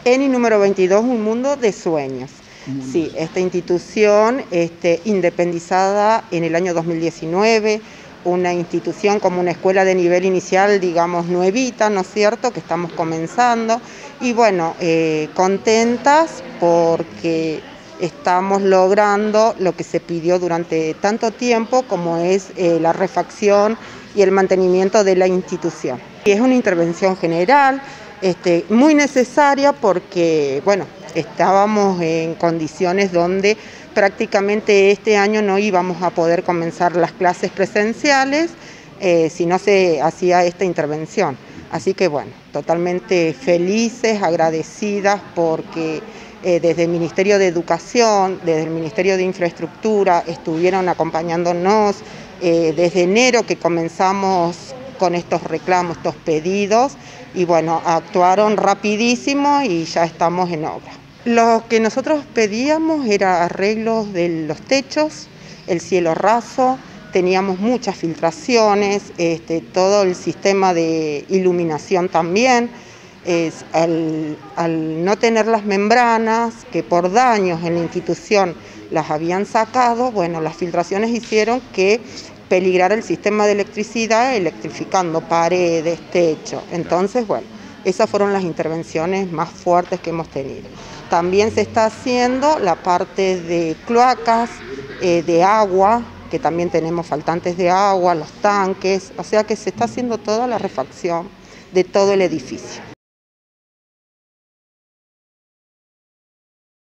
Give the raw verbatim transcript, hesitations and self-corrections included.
ENI número veintidós, Un Mundo de Sueños. Sí, esta institución este, independizada en el año dos mil diecinueve, una institución como una escuela de nivel inicial, digamos, nuevita, ¿no es cierto?, que estamos comenzando. Y bueno, eh, contentas porque estamos logrando lo que se pidió durante tanto tiempo, como es eh, la refacción y el mantenimiento de la institución. Y es una intervención general, este, muy necesaria porque, bueno, estábamos en condiciones donde prácticamente este año no íbamos a poder comenzar las clases presenciales eh, si no se hacía esta intervención. Así que bueno, totalmente felices, agradecidas porque eh, desde el Ministerio de Educación, desde el Ministerio de Infraestructura estuvieron acompañándonos eh, desde enero que comenzamos con estos reclamos, estos pedidos, y bueno, actuaron rapidísimo y ya estamos en obra. Lo que nosotros pedíamos era arreglos de los techos, el cielo raso, teníamos muchas filtraciones, este, todo el sistema de iluminación también. Es, al, al no tener las membranas, que por daños en la institución las habían sacado, bueno, las filtraciones hicieron que peligrara el sistema de electricidad, electrificando paredes, techo. Entonces, bueno, esas fueron las intervenciones más fuertes que hemos tenido. También se está haciendo la parte de cloacas, eh, de agua, que también tenemos faltantes de agua, los tanques, o sea que se está haciendo toda la refacción de todo el edificio.